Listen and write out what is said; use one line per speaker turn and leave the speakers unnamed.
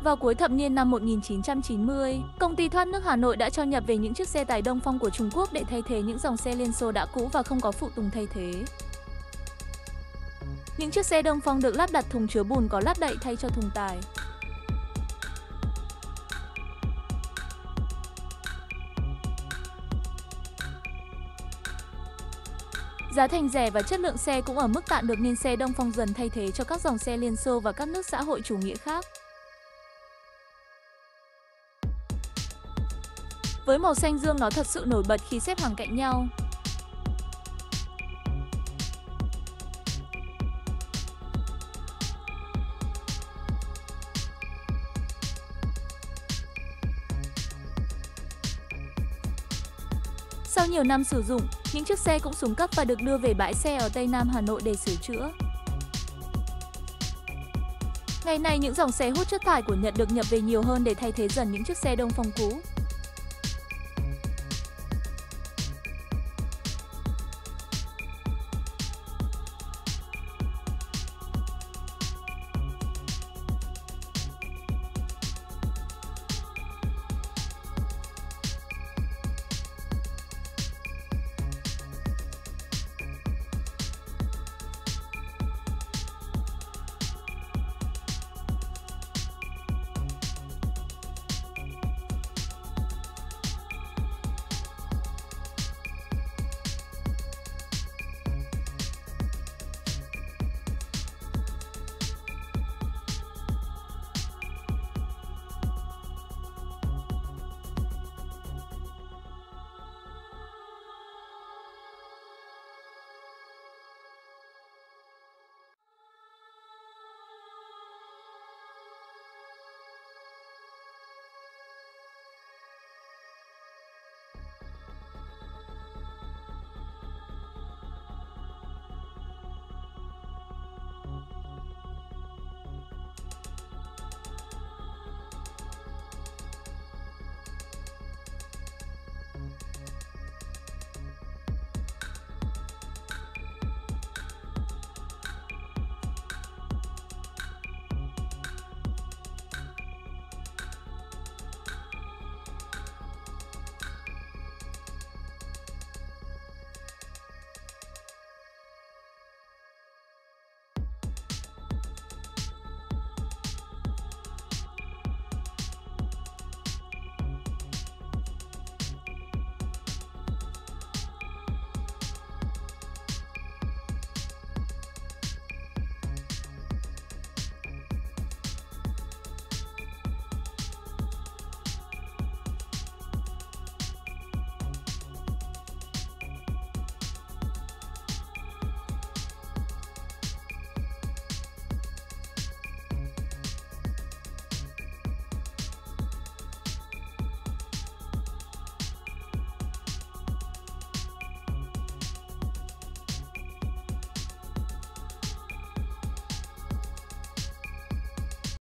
Vào cuối thập niên năm 1990, công ty thoát nước Hà Nội đã cho nhập về những chiếc xe tải Đông Phong của Trung Quốc để thay thế những dòng xe Liên Xô đã cũ và không có phụ tùng thay thế. Những chiếc xe Đông Phong được lắp đặt thùng chứa bùn có lát đậy thay cho thùng tải. Giá thành rẻ và chất lượng xe cũng ở mức tạm được nên xe Đông Phong dần thay thế cho các dòng xe Liên Xô và các nước xã hội chủ nghĩa khác. Với màu xanh dương nó thật sự nổi bật khi xếp hàng cạnh nhau. Sau nhiều năm sử dụng, những chiếc xe cũng xuống cấp và được đưa về bãi xe ở Tây Nam Hà Nội để sửa chữa. Ngày nay những dòng xe hút chất thải của Nhật được nhập về nhiều hơn để thay thế dần những chiếc xe Đông Phong cũ.